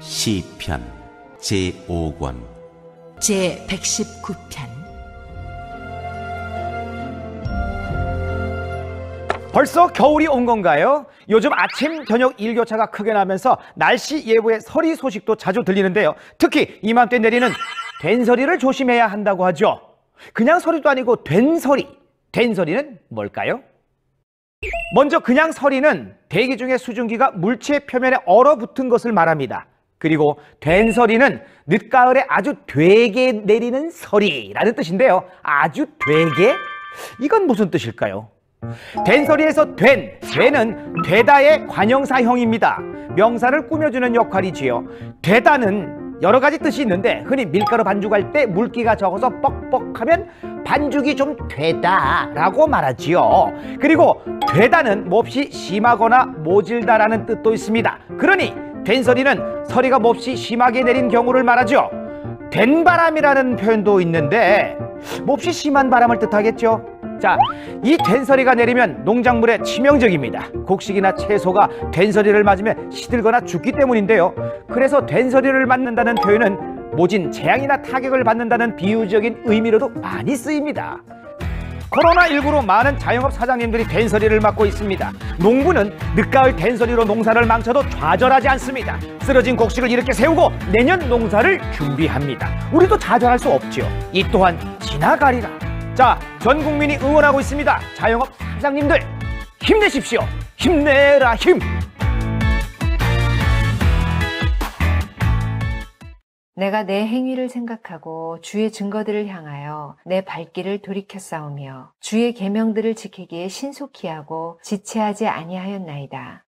시편 제5권 제119편. 벌써 겨울이 온 건가요? 요즘 아침, 저녁 일교차가 크게 나면서 날씨 예보에 서리 소식도 자주 들리는데요. 특히 이맘때 내리는 된서리를 조심해야 한다고 하죠. 그냥 서리도 아니고 된서리. 된서리는 뭘까요? 먼저 그냥 서리는 대기 중에 수증기가 물체 표면에 얼어붙은 것을 말합니다. 그리고 된서리는 늦가을에 아주 되게 내리는 서리라는 뜻인데요. 아주 되게? 이건 무슨 뜻일까요? 된서리에서 되는 되다의 관형사형입니다. 명사를 꾸며주는 역할이지요. 되다는 여러 가지 뜻이 있는데 흔히 밀가루 반죽할 때 물기가 적어서 뻑뻑하면 반죽이 좀 되다라고 말하지요. 그리고 되다는 몹시 심하거나 모질다라는 뜻도 있습니다. 그러니 된서리는 서리가 몹시 심하게 내린 경우를 말하죠. 된바람이라는 표현도 있는데 몹시 심한 바람을 뜻하겠죠. 자, 이 된서리가 내리면 농작물에 치명적입니다. 곡식이나 채소가 된서리를 맞으면 시들거나 죽기 때문인데요. 그래서 된서리를 맞는다는 표현은 모진 재앙이나 타격을 받는다는 비유적인 의미로도 많이 쓰입니다. 코로나19로 많은 자영업 사장님들이 된서리를 맞고 있습니다. 농부는 늦가을 된서리로 농사를 망쳐도 좌절하지 않습니다. 쓰러진 곡식을 이렇게 세우고 내년 농사를 준비합니다. 우리도 좌절할 수 없죠. 이 또한 지나가리라. 자, 전 국민이 응원하고 있습니다. 자영업 사장님들 힘내십시오. 힘내라 힘. 내가 내 행위를 생각하고 주의 증거들을 향하여 내 발길을 돌이켜 싸우며 주의 계명들을 지키기에 신속히 하고 지체하지 아니하였나이다.